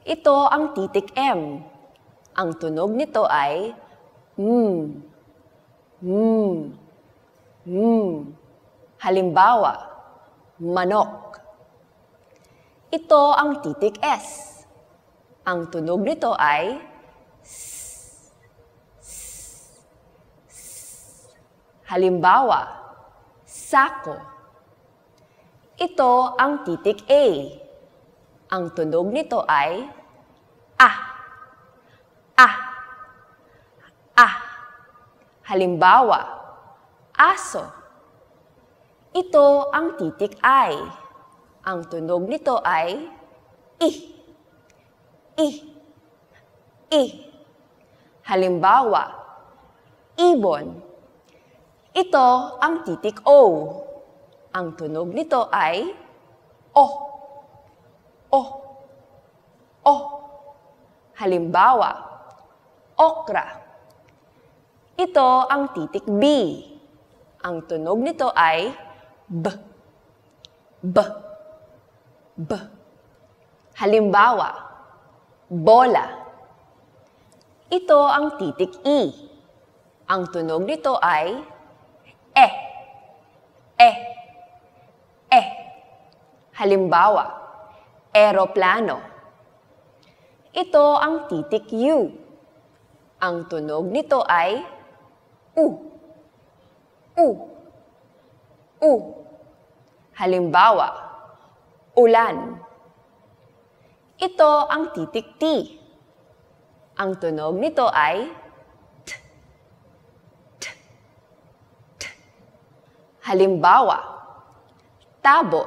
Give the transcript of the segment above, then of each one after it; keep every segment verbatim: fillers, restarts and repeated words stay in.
Ito ang titik M. Ang tunog nito ay mm, mm, mm. Halimbawa, manok. Ito ang titik S. Ang tunog nito ay S, S, S. Halimbawa, sako. Ito ang titik A. Ang tunog nito ay ah, ah, ah. Halimbawa, aso. Ito ang titik I. Ang tunog nito ay I, I, I. Halimbawa, ibon. Ito ang titik O. Ang tunog nito ay O, O, O. Halimbawa, okra. Ito ang titik B. Ang tunog nito ay B, B, B. Halimbawa, bola. Ito ang titik E. Ang tunog nito ay E, E, E. Halimbawa, eroplano. Ito ang titik U. Ang tunog nito ay U, U, U. Halimbawa, ulan. Ito ang titik T. Ang tunog nito ay T, T, T. Halimbawa, tabo.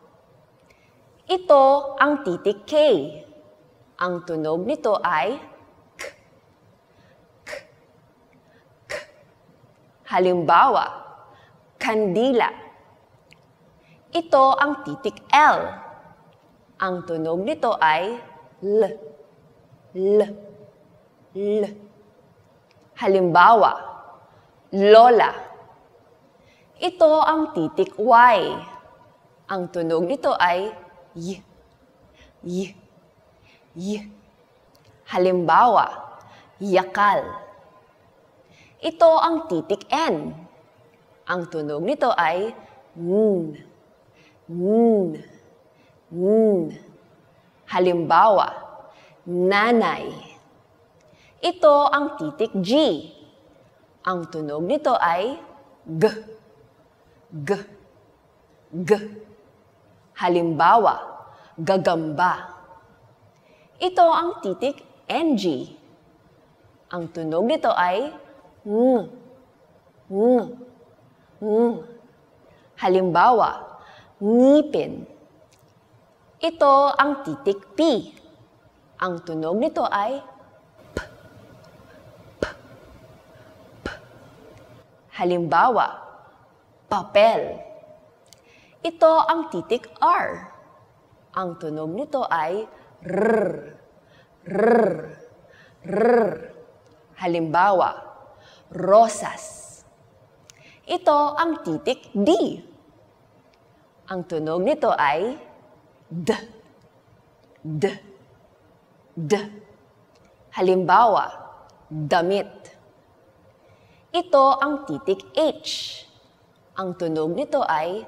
Ito ang titik K. Ang tunog nito ay K, K, K. Halimbawa, kandila. Ito ang titik L. Ang tunog nito ay L, L, L. Halimbawa, lola. Ito ang titik Y. Ang tunog nito ay Y, Y, Y. Halimbawa, yakal. Ito ang titik N. Ang tunog nito ay N, N, N. Halimbawa, nanay. Ito ang titik G. Ang tunog nito ay G, G, G. Halimbawa, gagamba. Ito ang titik N G. Ang tunog nito ay ng, ng, ng. Halimbawa, ngipin. Ito ang titik P. Ang tunog nito ay P, P, P. Halimbawa, papel. Ito ang titik R. Ang tunog nito ay R, R, R. Halimbawa, rosas. Ito ang titik D. Ang tunog nito ay D, D, D. Halimbawa, damit. Ito ang titik H. Ang tunog nito ay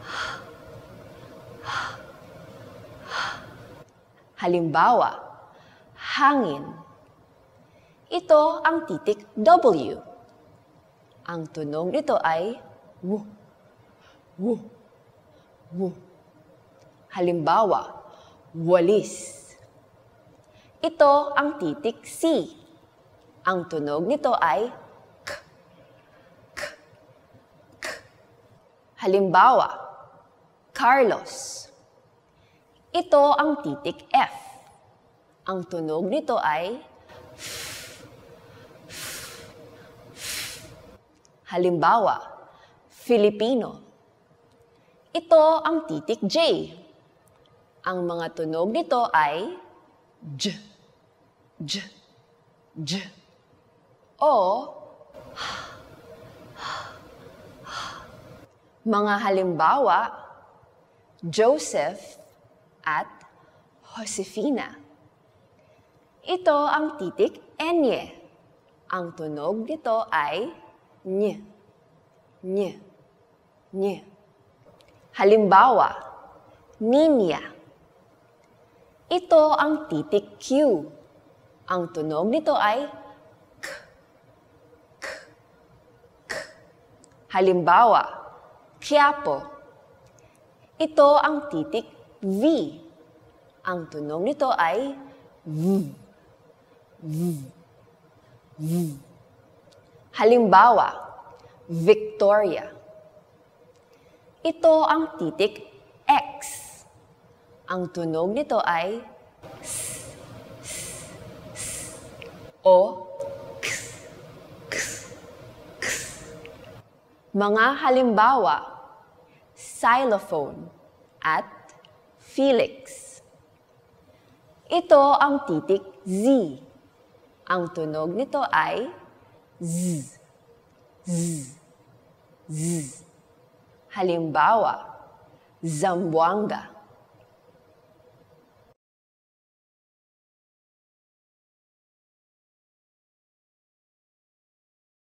halimbawa, hangin. Ito ang titik W. Ang tunog nito ay W, W, W. Halimbawa, walis. Ito ang titik C. Ang tunog nito ay K, K, K. Halimbawa, Carlos. Ito ang titik F. Ang tunog nito ay F, F, F. Halimbawa, Filipino. Ito ang titik J. Ang mga tunog nito ay J, J, J. O mga halimbawa, Joseph at Josefina. Ito ang titik enye. Ang tunog nito ay nye, nye, nye. Halimbawa, ninya. Ito ang titik Q. Ang tunog nito ay k, k, k. Halimbawa, Quiapo. Ito ang titik V. Ang tunog nito ay V, V, V. Halimbawa, Victoria. Ito ang titik X. Ang tunog nito ay S, S, S, o X, X, X. Mga halimbawa, xylophone at Felix. Ito ang titik Z. Ang tunog nito ay Z, Z, Z. Halimbawa, Zamboanga.